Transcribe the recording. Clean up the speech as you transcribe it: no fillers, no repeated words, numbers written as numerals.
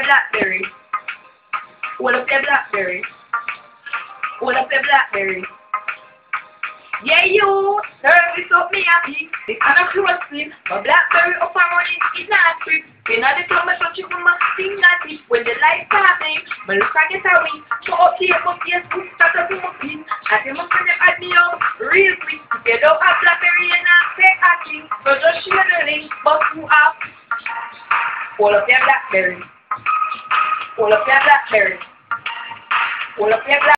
blackberry. Hold up your blackberry. Hold up your blackberry. Yeah, you. Service up me happy. It's kind of closely. My blackberry up and running is not quick. You know the time I touch it with my fingertips. When the lights passing, my look at it away. So up here, but yes, start up in my feet. I say my friend them add me up real quick. If you don't have blackberry, you're not say acting. So just share the link, but you have. Hold up your blackberry. Hold up your blackberry. Hold up your blackberry.